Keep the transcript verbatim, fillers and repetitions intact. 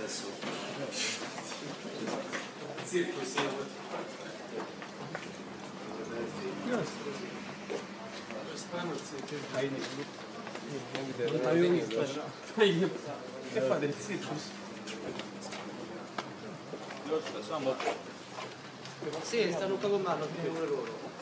adesso. Circo, sì. Non t'avevo visto. Che fa del circus? Sì, stanno cagando pure loro.